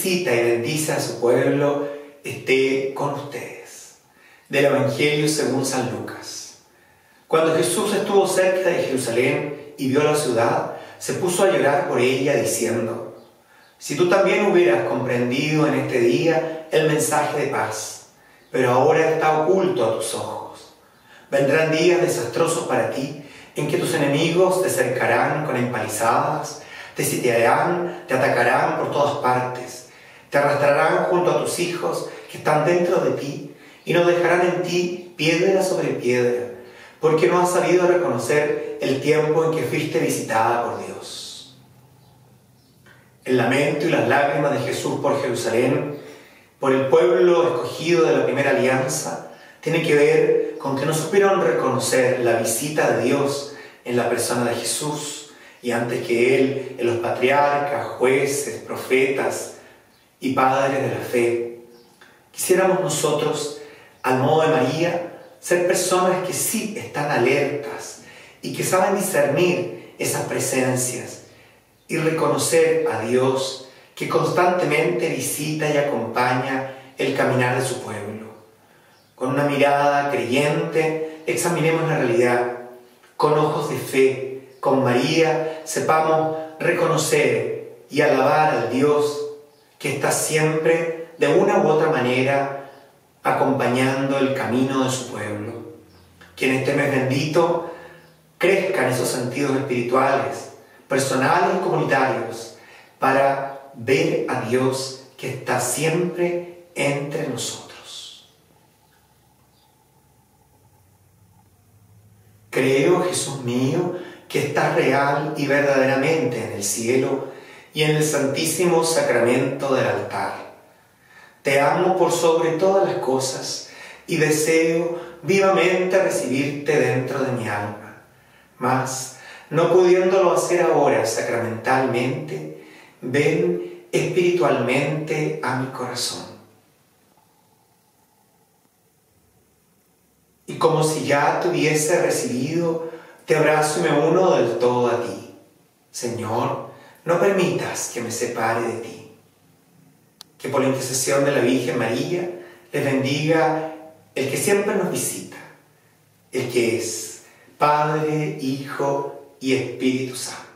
visita y bendice a su pueblo esté con ustedes. Del Evangelio según San Lucas. Cuando Jesús estuvo cerca de Jerusalén y vio la ciudad, se puso a llorar por ella diciendo: si tú también hubieras comprendido en este día el mensaje de paz, pero ahora está oculto a tus ojos. Vendrán días desastrosos para ti, en que tus enemigos te cercarán con empalizadas, te sitiarán, te atacarán por todas partes, te arrastrarán junto a tus hijos que están dentro de ti, y no dejarán en ti piedra sobre piedra, porque no has sabido reconocer el tiempo en que fuiste visitada por Dios. El lamento y las lágrimas de Jesús por Jerusalén, por el pueblo escogido de la primera alianza, tiene que ver con que no supieron reconocer la visita de Dios en la persona de Jesús, y antes que Él, en los patriarcas, jueces, profetas y padres de la fe. Quisiéramos nosotros, al modo de María, ser personas que sí están alertas y que saben discernir esas presencias y reconocer a Dios que constantemente visita y acompaña el caminar de su pueblo. Con una mirada creyente, examinemos la realidad. Con ojos de fe, con María, sepamos reconocer y alabar al Dios que está siempre, de una u otra manera, acompañando el camino de su pueblo. Que en este mes bendito crezcan esos sentidos espirituales, personales y comunitarios, para ver a Dios que está siempre entre nosotros. Creo, Jesús mío, que estás real y verdaderamente en el cielo y en el santísimo sacramento del altar. Te amo por sobre todas las cosas y deseo vivamente recibirte dentro de mi alma. Mas, no pudiéndolo hacer ahora sacramentalmente, ven espiritualmente a mi corazón. Y como si ya te hubiese recibido, te abrazo y me uno del todo a ti. Señor, no permitas que me separe de ti. Que por la intercesión de la Virgen María les bendiga el que siempre nos visita, el que es Padre, Hijo y Espíritu Santo.